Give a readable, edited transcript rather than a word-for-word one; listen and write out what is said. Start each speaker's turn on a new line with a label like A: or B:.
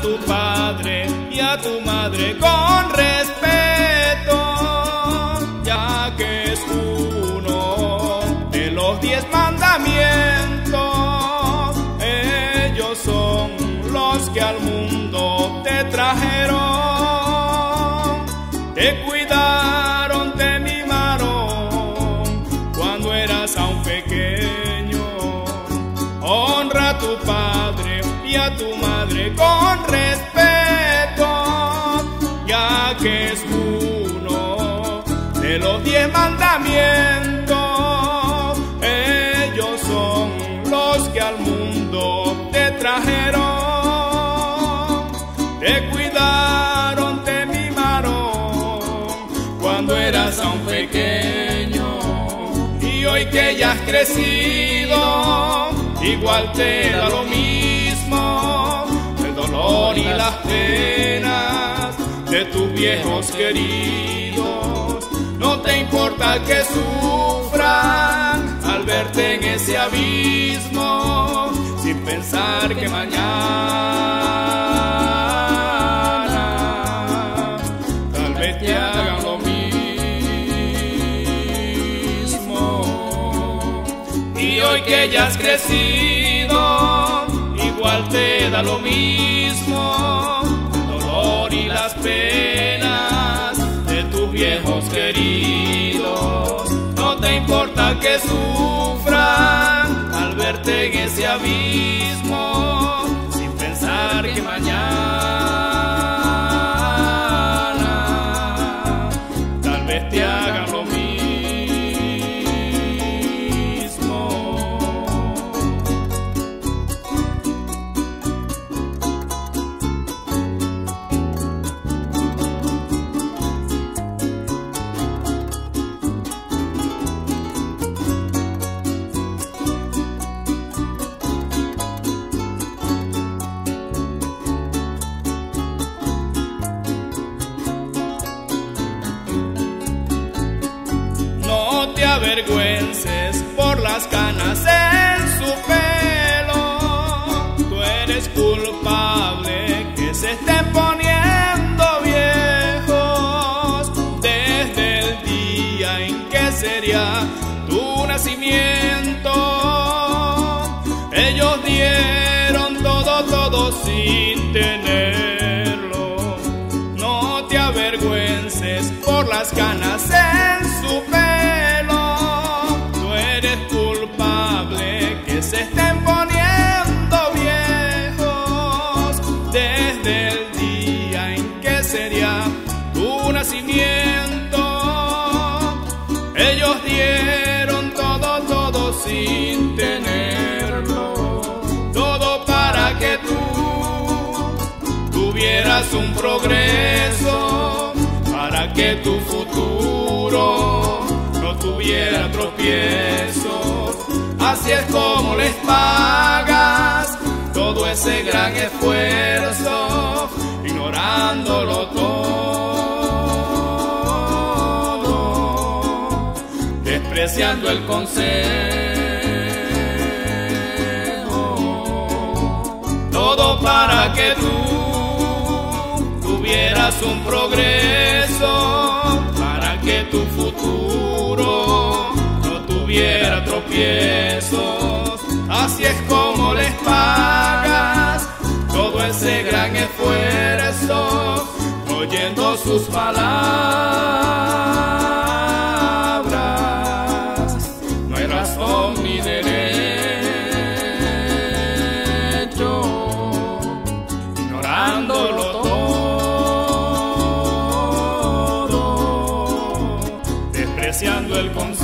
A: tu padre y a tu madre con respeto, ya que es uno de los 10 mandamientos. Ellos son los que al mundo te trajeron, te cuidaron, te mimaron cuando eras aún pequeño. Honra a tu padre y a tu madre con respeto, ya que es uno de los 10 mandamientos. Ellos son los que al mundo te trajeron, te cuidaron, te mimaron cuando eras aún pequeño. Y hoy que ya has crecido, igual te da lo mismo el dolor y las penas de tus viejos queridos. No te importa que sufran al verte en ese abismo, sin pensar que mañana tal vez te hagan lo mismo. Y hoy que ya has crecido, igual te da lo mismo el dolor y las penas de tus viejos queridos. No te importa que sufran al verte en ese abismo, sin pensar que mañana tal vez te hagan lo mismo. No te avergüences por las canas en su pelo. Tú eres culpable que se estén poniendo viejos desde el día en que sería tu nacimiento. Ellos dieron todo, todo sin tenerlo. No te avergüences por las canas en su pelo. Se estén poniendo viejos desde el día en que sería tu nacimiento. Ellos dieron todo, todo sin tenerlo, todo para que tú tuvieras un progreso, para que tu futuro no tuviera tropiezos. Así es como les pagas todo ese gran esfuerzo, ignorándolo todo, despreciando el consejo. Todo para que tú tuvieras un progreso, para que tu futuro tuviera tropiezos. Así es como les pagas todo ese gran esfuerzo, oyendo sus palabras. No hay razón ni derecho, ignorándolo todo, despreciando el consejo.